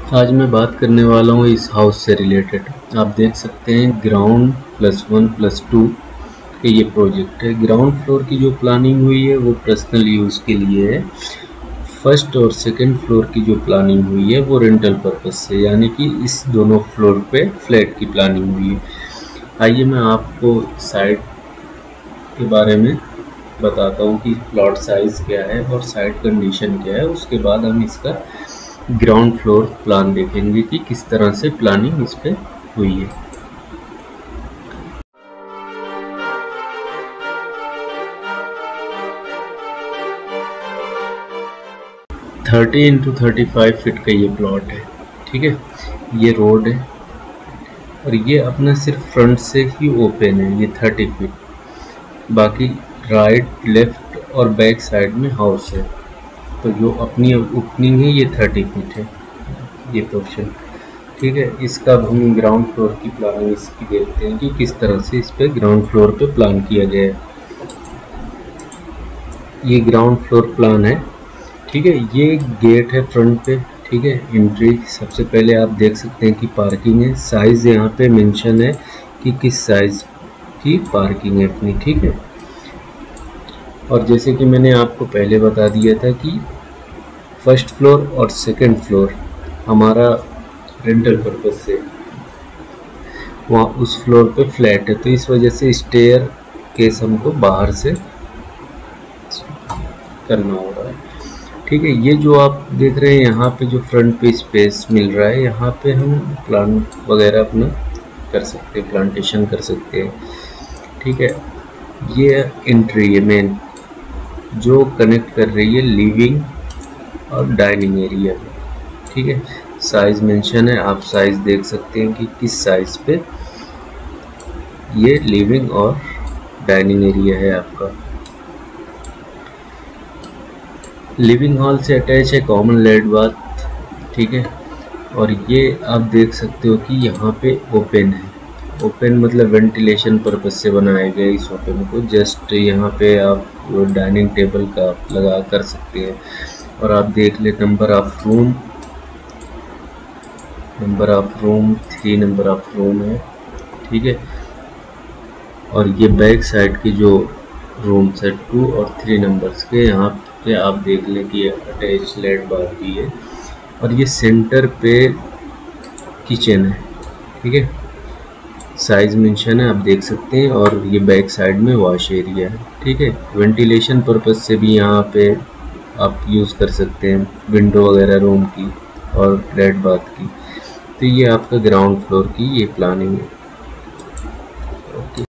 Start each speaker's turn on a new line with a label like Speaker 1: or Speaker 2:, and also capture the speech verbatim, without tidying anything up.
Speaker 1: आज मैं बात करने वाला हूँ इस हाउस से रिलेटेड। आप देख सकते हैं ground plus one plus two के ये प्रोजेक्ट है। ग्राउंड फ्लोर की जो प्लानिंग हुई है वो पर्सनल यूज़ के लिए है। फर्स्ट और सेकंड फ्लोर की जो प्लानिंग हुई है वो रेंटल पर्पस से, यानी कि इस दोनों फ्लोर पे फ्लैट की प्लानिंग हुई है। आइए मैं आपको साइट के बारे में बताता हूँ कि प्लॉट साइज़ क्या है और साइट कंडीशन क्या है। उसके बाद हम इसका ग्राउंड फ्लोर प्लान देखेंगे कि किस तरह से प्लानिंग इस पे हुई है। Thirty into thirty five feet का ये प्लॉट है, ठीक है। ये रोड है और ये अपना सिर्फ फ्रंट से ही ओपन है, ये थर्टी फीट। बाकी राइट लेफ्ट और बैक साइड में हाउस है। तो जो अपनी ओपनिंग है ये थर्टी फीट है, ये पोर्शन, ठीक है। इसका हम ग्राउंड फ्लोर की प्लानिंग इसकी देखते हैं कि किस तरह से इस पे ग्राउंड फ्लोर पे प्लान किया गया है। ये ग्राउंड फ्लोर प्लान है, ठीक है। ये गेट है फ्रंट पे, ठीक है। एंट्री सबसे पहले आप देख सकते हैं कि पार्किंग है। साइज़ यहाँ पे मेंशन है कि किस साइज़ की पार्किंग है अपनी, ठीक है। और जैसे कि मैंने आपको पहले बता दिया था कि फर्स्ट फ्लोर और सेकंड फ्लोर हमारा रेंटल पर्पस से वहाँ उस फ्लोर पे फ्लैट है, तो इस वजह से स्टेयर केस हमको बाहर से करना हो रहा है, ठीक है। ये जो आप देख रहे हैं यहाँ पे जो फ्रंट पे स्पेस मिल रहा है, यहाँ पे हम प्लांट वगैरह अपना कर सकते हैं, प्लांटेशन कर सकते हैं, ठीक है। ये एंट्री है मेन जो कनेक्ट कर रही है लिविंग और डाइनिंग एरिया में, ठीक है। साइज़ मेंशन है, आप साइज़ देख सकते हैं कि किस साइज़ पे ये लिविंग और डाइनिंग एरिया है आपका। लिविंग हॉल से अटैच है कॉमन लेड बाथ, ठीक है। और ये आप देख सकते हो कि यहाँ पे ओपन है। ओपन मतलब वेंटिलेशन पर्पज से बनाया गया इस ओपन को। जस्ट यहाँ पे आप डाइनिंग टेबल का लगा कर सकते हैं। और आप देख ले number of room, number of room three number of room है, ठीक है। और ये बैक साइड की जो रूम्स है टू और थ्री नंबर्स के, यहाँ पे आप देख लें कि अटैच लेड बाथ भी है। और ये सेंटर पे किचन है, ठीक है। साइज मेंशन है, आप देख सकते हैं। और ये बैक साइड में वॉश एरिया है, ठीक है। वेंटिलेशन पर्पज से भी यहाँ पे आप यूज़ कर सकते हैं, विंडो वगैरह रूम की और लेड बाथ की। तो ये आपका ग्राउंड फ्लोर की ये प्लानिंग है।